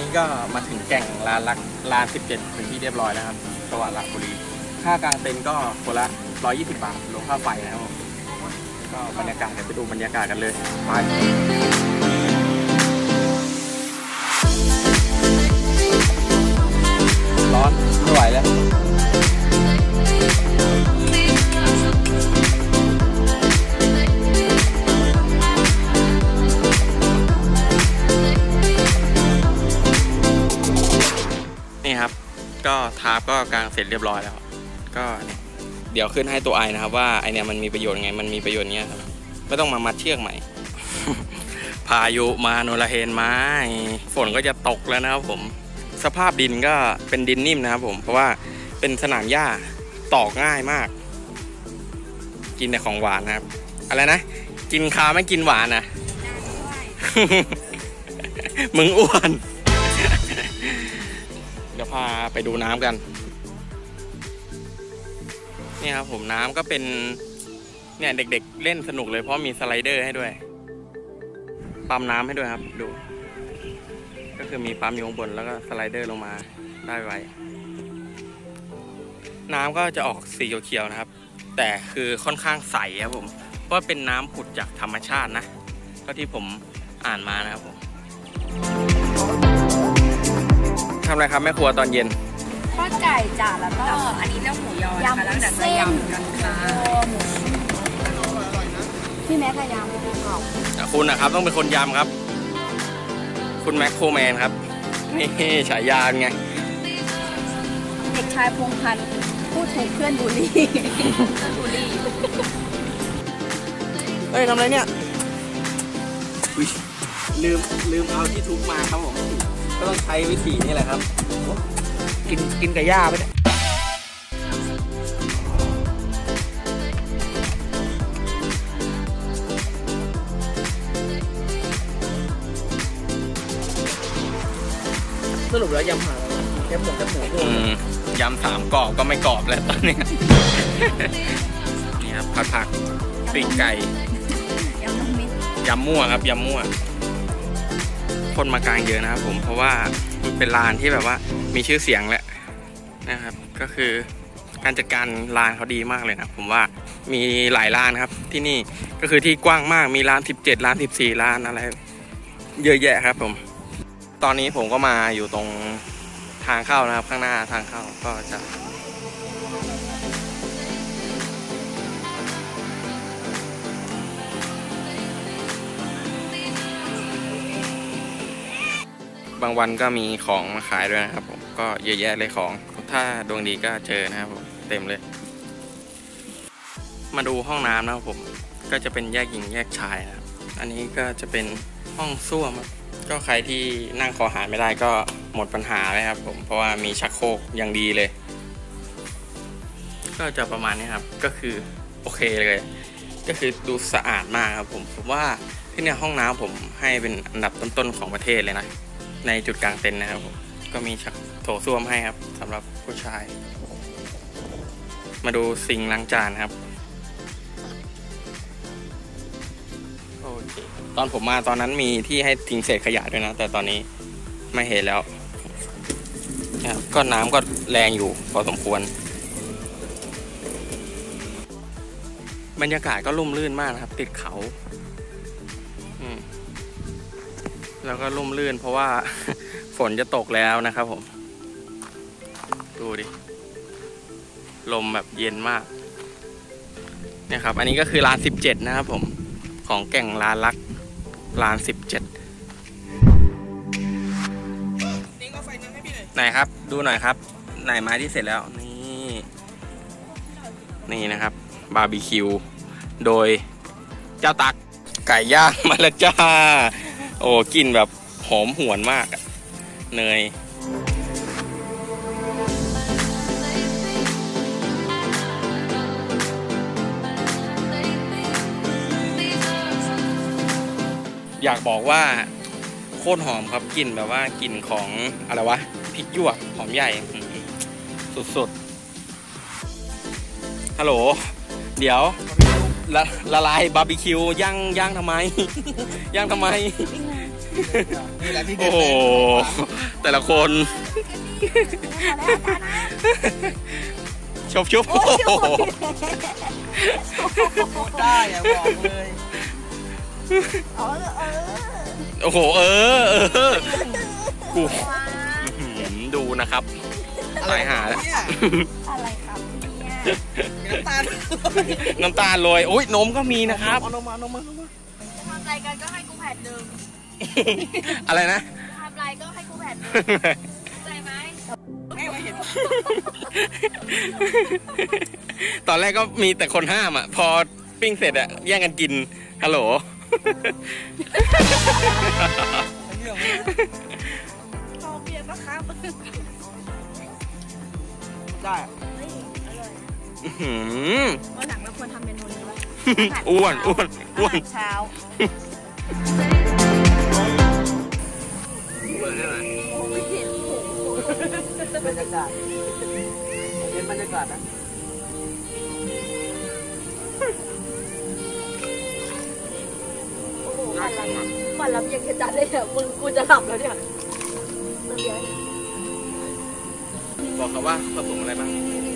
นี้ก็มาถึงแก่งลาน17เป็นที่เรียบร้อยแล้วครับจังหวัดราชบุรีค่ากลางเต็นท์ก็คนละ120 บาทรวมค่าไฟนะครับก็บรรยากาศเดี๋ยวไปดูบรรยากาศกันเลยไปร้อนไม่ไหวแล้วนี่ครับก็ทาร์ปก็กางเสร็จเรียบร้อยแล้วก็เนี่ยเดี๋ยวขึ้นให้ตัวไอนะครับว่าไอเนี่ยมันมีประโยชน์ไงมันมีประโยชน์เงี้ยครับไม่ต้องมามัดเชือกใหม่ พายุมาโนราเฮนมาฝนก็จะตกแล้วนะครับผมสภาพดินก็เป็นดินนิ่มนะครับผมเพราะว่าเป็นสนามหญ้าตอกง่ายมากกินแต่ของหวานนะครับอะไรนะกินคาไม่กินหวานนะ มึงอ้วน เดี๋ยวพาไปดูน้ำกันนี่ครับผมน้ำก็เป็นเนี่ยเด็กๆเล่นสนุกเลยเพราะมีสไลเดอร์ให้ด้วยปั๊มน้ำให้ด้วยครับดูก็คือมีปั๊มอยู่ข้างบนแล้วก็สไลเดอร์ลงมาได้ไวน้ำก็จะออกสีเขียวๆนะครับแต่คือค่อนข้างใสครับผมเพราะเป็นน้ำผุดจากธรรมชาตินะก็ที่ผมอ่านมานะครับผมทำอะไรครับแม่ครัวตอนเย็นทอดไก่จ่าแล้วก็อันนี้เรื่องหมูยอนะคะแล้วแต่จะยำกันค่ะพี่แม็กซ์ยำคุณนะครับต้องเป็นคนยำครับคุณแม็กโคแมนครับนี่ฉายาไงเด็กชายพงพันธ์พูดถูกเพื่อนบูลลี่เฮ้ยทำอะไรเนี่ยลืมเอาที่ทุบมาครับผมก็ต้องใช้วิธีนี่แหละครับกินกับหญ้าไปเนี่ยสรุปแล้วยำหาอะไรยำหมูยำ3 กรอบก็ไม่กรอบแล้วตอนนี้ นี่ครับผักปีกไก่ยำมั่วครับยำมั่วคนมากลางเยอะนะครับผมเพราะว่าเป็นร้านที่แบบว่ามีชื่อเสียงแหละนะครับก็คือการจัดการร้านเขาดีมากเลยนะผมว่ามีหลายร้านครับที่นี่ก็คือที่กว้างมากมีร้าน17ร้าน14ร้านอะไรเยอะแยะครับผมตอนนี้ผมก็มาอยู่ตรงทางเข้านะครับข้างหน้าทางเข้าก็จะบางวันก็มีของมาขายด้วยนะครับผมก็เยอะแยะเลยของถ้าดวงดีก็เจอนะครับผมเต็มเลยมาดูห้องน้ำนะครับผมก็จะเป็นแยกหญิงแยกชายนะครับอันนี้ก็จะเป็นห้องส้วมก็ใครที่นั่งคอหาไม่ได้ก็หมดปัญหาเลยครับผมเพราะว่ามีชักโครกอย่างดีเลยก็จะประมาณนี้ครับก็คือโอเคเลยก็คือดูสะอาดมากครับผมว่าที่เนี่ยห้องน้ำผมให้เป็นอันดับต้นๆของประเทศเลยนะในจุดกลางเต็นท์นะครับผมก็มีชักโถส้วมให้ครับสำหรับผู้ชายมาดูซิงค์ล้างจานครับโอเคตอนผมมาตอนนั้นมีที่ให้ทิ้งเศษขยะด้วยนะแต่ตอนนี้ไม่เห็นแล้วก็น้ำก็แรงอยู่พอสมควรบรรยากาศก็ร่มรื่นมากนะครับติดเขาแล้วก็ร่มรื่นเพราะว่าฝนจะตกแล้วนะครับผมดูดิลมแบบเย็นมากเนี่ยครับอันนี้ก็คือลาน17นะครับผมของแก่งลานลักลาน17ไหนครับดูหน่อยครับไหนไม้ที่เสร็จแล้วนี่นะครับบาร์บีคิวโดยเจ้าตักไก่ย่างมาแล้วจ้าโอ้กลิ่นแบบหอมหวนมากเนยอยากบอกว่าโคตรหอมครับกลิ่นแบบว่ากลิ่นของอะไรวะพริกหยวกหอมใหญ่สุดๆฮัลโหลเดี๋ยวละลายบาร์บีคิวย่างทำไม ย่างทำไมนี่แหละที่เด็โอ้ดโหแต่ละคนชุบโอ้โหได้อะบอกเลยโอ้โหกูดูนะครับสายหาแล้วอะไรครับเนี่ยน้ำตาลน้ำตาลโรยโอ้ยนมก็มีนะครับเอานมมาทำอะไรกันก็ให้กูแผ่นหนึ่งอะไรนะทำอะไรก็ให้กูแผ่นหนึ่งเข้าใจไหมไม่เห็นตอนแรกก็มีแต่คนห้ามอ่ะ พอปิ้งเสร็จอ่ะแย่งกันกินฮัลโหลพอเบียร์ปะครับได้เฮ้ยอร่อยนะอื้อหือวันหลังเราควรทำเมนูนี้ไว้อ้วนอาหารเช้าบรรยากาศเห็นบรรยากาศนะฝันรับยังกระจัดเลยเนี่ยมึงกูจะหลับแล้วเนี่ยบอกเขาว่าผสมอะไรบ้าง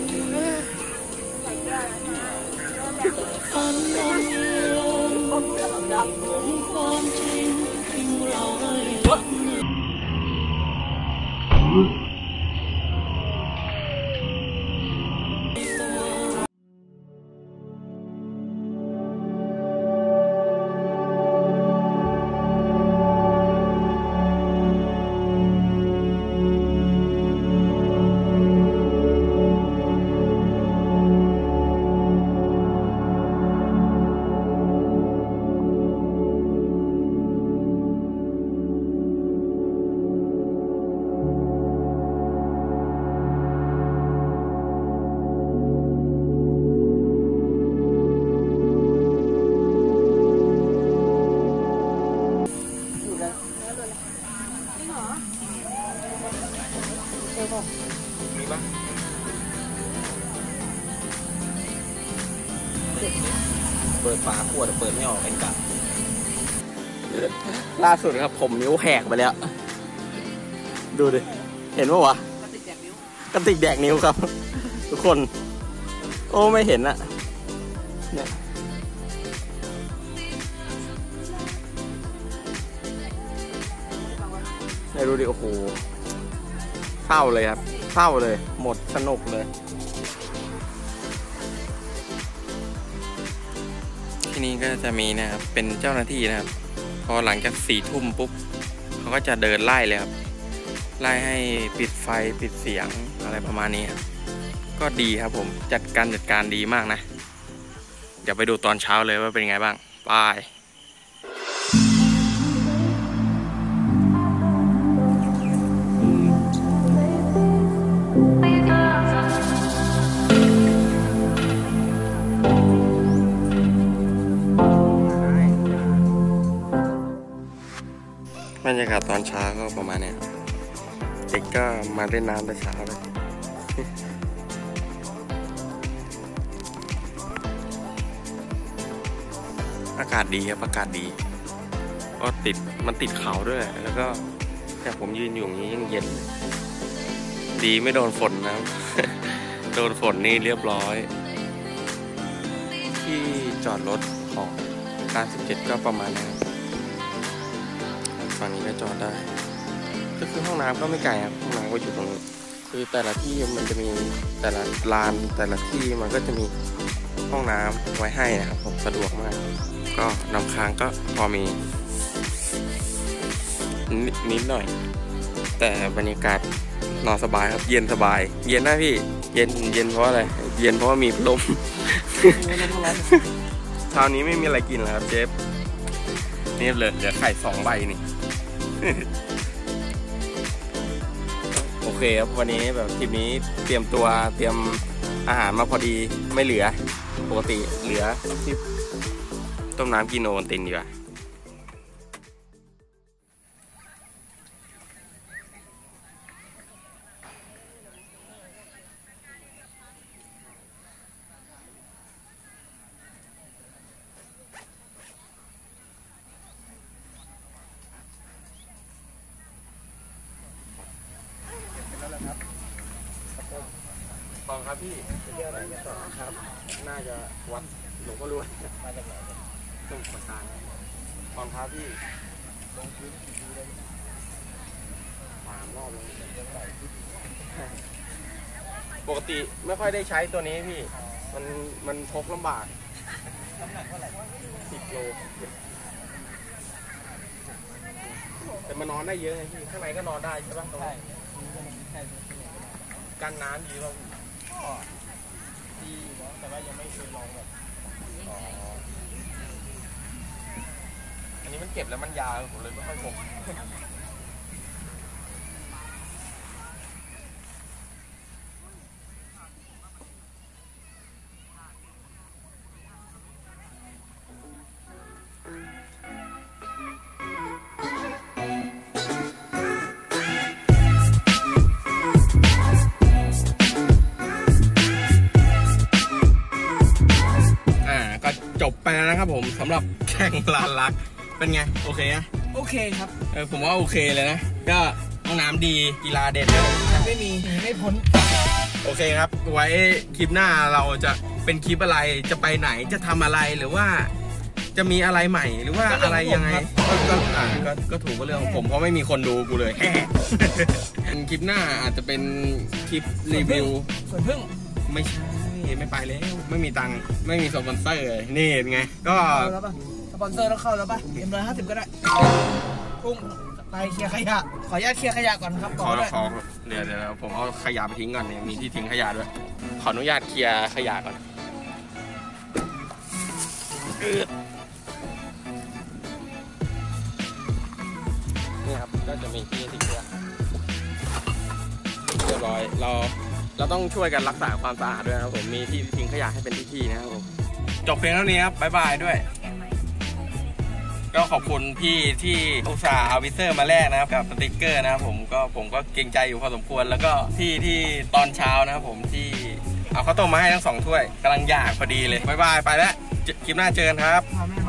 มีปะเปิดฝาขวดเปิดไม่ออกเองกันล่าสุดครับผมนิ้วแหกไปแล้ว ดูดิ เห็นปะวะ กระติกแดกนิ้วครับ ทุกคน โอ้ไม่เห็นอะเนี่ยดูดิ โอ้โหเศร้าเลยครับเศร้าเลย หมดสนุกเลย ที่นี่ก็จะมีนะครับเป็นเจ้าหน้าที่นะครับ พอหลังจาก4 ทุ่มปุ๊บเขาก็จะเดินไล่เลยครับไล่ให้ปิดไฟปิดเสียงอะไรประมาณนี้ครับก็ดีครับผมจัดการดีมากนะ เดี๋ยวไปดูตอนเช้าเลยว่าเป็นไงบ้างบายบรรยากาศตอนเช้าก็ประมาณนี้ครับเด็กก็มาเล่นน้ำแต่เช้าเลย อากาศดีครับอากาศดีก็มันติดเขาด้วยแล้วก็แต่ผมยืนอยู่อย่างนี้ยังเย็นดีไม่โดนฝนนะ โดนฝนนี่เรียบร้อย ที่จอดรถของการ17ก็ประมาณนี้ฝั่งนี้ก็จอดได้ก็คือห้องน้ำก็ไม่ไกลครับห้องน้ำก็อยู่ตรงนี้คือแต่ละที่มันจะมีแต่ละลานแต่ละที่มันก็จะมีห้องน้ำไว้ให้นะครับผมสะดวกมากก็น้ำค้างก็พอมีนิดหน่อยแต่บรรยากาศนอนสบายครับเย็นสบายเย็นนะพี่เย็นเพราะอะไรเย็นเพราะว่ามีพัดลม เช้านี้ไม่มีอะไรกินแล้วครับเชฟนี่เลยเหลือไข่2 ใบนี่ โอเคครับวันนี้แบบทริปนี้เตรียมอาหารมาพอดีไม่เหลือปกติเหลือที่ต้มน้ำกินโอวัลตินดีกว่าองครับพี่เที่ยวไหนกันต่อครับ น่าจะวัดหลวงพ่อรวยมาจากไหนสมุทรปราการตอนครับพี่ลงพื้นกี่ทีเลย3 รอบเลยปกติไม่ค่อยได้ใช้ตัวนี้พี่มันพกลำบากน้ำหนักเท่าไหร่10 โลแต่มันนอนได้เยอะไงพี่ข้างในก็นอนได้ใช่ปะใช่กันน้ำดีป่ะดีนะแต่ว่ายังไม่เคยลองแบบอันนี้มันเก็บแล้วมันยาวผมเลยไม่ค่อยพกจบไปแล้วนะครับผมสำหรับแข่งลานรักเป็นไงโอเคอะโอเคครับผมว่าโอเคเลยนะก็ห้องน้ำดีกีฬาเด่นไม่มีไม่พ้นโอเคครับไว้คลิปหน้าเราจะเป็นคลิปอะไรจะไปไหนจะทำอะไรหรือว่าจะมีอะไรใหม่หรือว่าอะไรยังไงก็ถูกก็เรื่องของผมเพราะไม่มีคนดูกูเลย คลิปหน้าอาจจะเป็นคลิปรีวิวส่วนพึ่งไม่ใช่ไม่ไปแล้วไม่มีตังค์ไม่มีสปอนเซอร์เลยนี่ไงก็สปอนเซอร์ต้องเข้าแล้วป่ะM150ก็ได้กุ้งไปเคลียร์ขยะขออนุญาตเคลียร์ขยะก่อนครับขอเดี๋ยวผมเอาขยะไปทิ้งก่อนเนี่ยมีที่ทิ้งขยะด้วยขออนุญาตเคลียร์ขยะก่อนนี่ครับก็จะมีที่ทิ้งขยะเรียบร้อยเราต้องช่วยกันรักษาความสะอาดด้วยนะครับผมมีที่ทิ้งขยะให้เป็นที่นะครับผมจบเพียงเท่านี้ครับบ๊ายบายด้วยก็ขอบคุณพี่ที่อุตส่าห์เอาวิเซอร์มาแลกนะครับกับสติ๊กเกอร์นะครับผมก็เกรงใจอยู่พอสมควรแล้วก็ที่ตอนเช้านะครับผมที่เอาข้าวต้มมาให้ทั้ง2 ถ้วยกำลังอยากพอดีเลยบ๊ายบายไปแล้วคลิปหน้าเจอกันครับ